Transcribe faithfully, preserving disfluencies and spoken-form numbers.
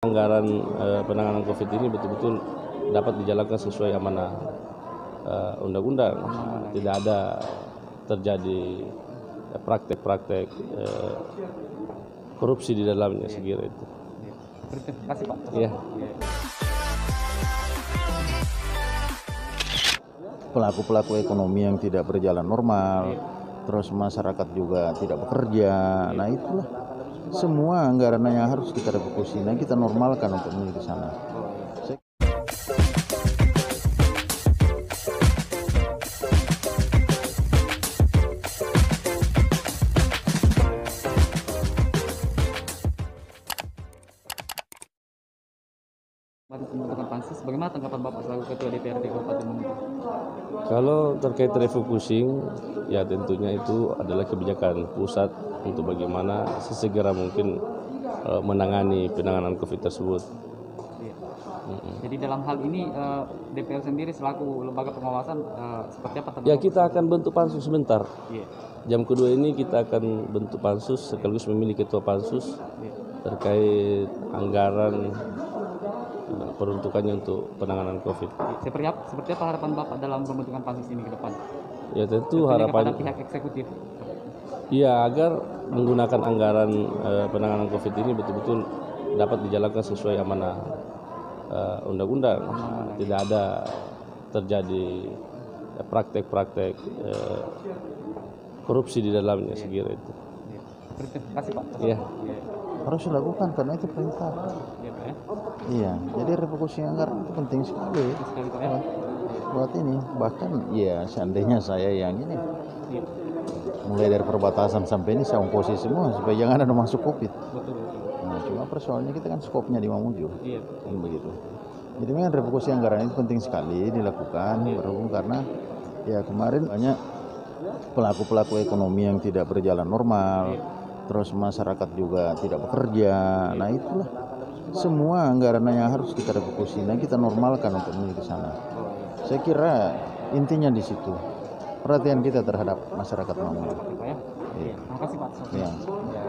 Anggaran eh, penanganan COVID ini betul-betul dapat dijalankan sesuai amanah eh, undang-undang. Tidak ada terjadi praktek-praktek eh, korupsi di dalamnya, sekira itu. Terima kasih Pak. Ya. Pelaku-pelaku ekonomi yang tidak berjalan normal, terus masyarakat juga tidak bekerja. Nah itulah semua anggaran yang harus kita refokusi, nah kita normalkan untuk menuju ke sana. Saya... Baru pembentukan pansus, bagaimana tanggapan Bapak selaku Ketua D P R D Kabupaten Mamuju? Kalau terkait refocusing, ya tentunya itu adalah kebijakan pusat untuk bagaimana sesegera mungkin uh, menangani penanganan COVID tersebut. Iya. Mm-hmm. Jadi dalam hal ini uh, D P R sendiri selaku lembaga pengawasan uh, seperti apa? Ya kita akan bentuk pansus sebentar. Iya. Jam kedua ini kita akan bentuk pansus sekaligus memilih ketua pansus Iya. terkait anggaran peruntukannya untuk penanganan COVID. Seperti apa, seperti apa harapan Bapak dalam pembentukan pansus ini ke depan? Ya tentu Tentunya harapan kepada pihak eksekutif. ya agar menggunakan anggaran eh, penanganan COVID ini betul-betul dapat dijalankan sesuai amanah eh, undang-undang. Tidak ada terjadi praktek-praktek eh, korupsi di dalamnya, sekira itu. Terima kasih Pak. Ya. harus dilakukan karena itu perintah. Ya, Pak, ya. Iya, jadi refokusi anggaran itu penting sekali. Sekali, Pak, ya. Buat ini, bahkan ya seandainya saya yang ini, Iya. mulai dari perbatasan sampai ini saya ongkosi semua supaya jangan ada masuk COVID. Betul, betul. Nah, cuma persoalannya kita kan skopnya di Mamuju, Iya. kan begitu. Jadi memang refokusi anggaran itu penting sekali dilakukan, berhubung karena ya kemarin banyak pelaku-pelaku ekonomi yang tidak berjalan normal, terus masyarakat juga tidak bekerja. Nah itulah semua anggaran yang harus kita refokusi, nah kita normalkan untuk menuju ke sana. Saya kira intinya di situ perhatian kita terhadap masyarakat Mamuju. Pak, ya. Iya. Terima kasih Pak. Ya.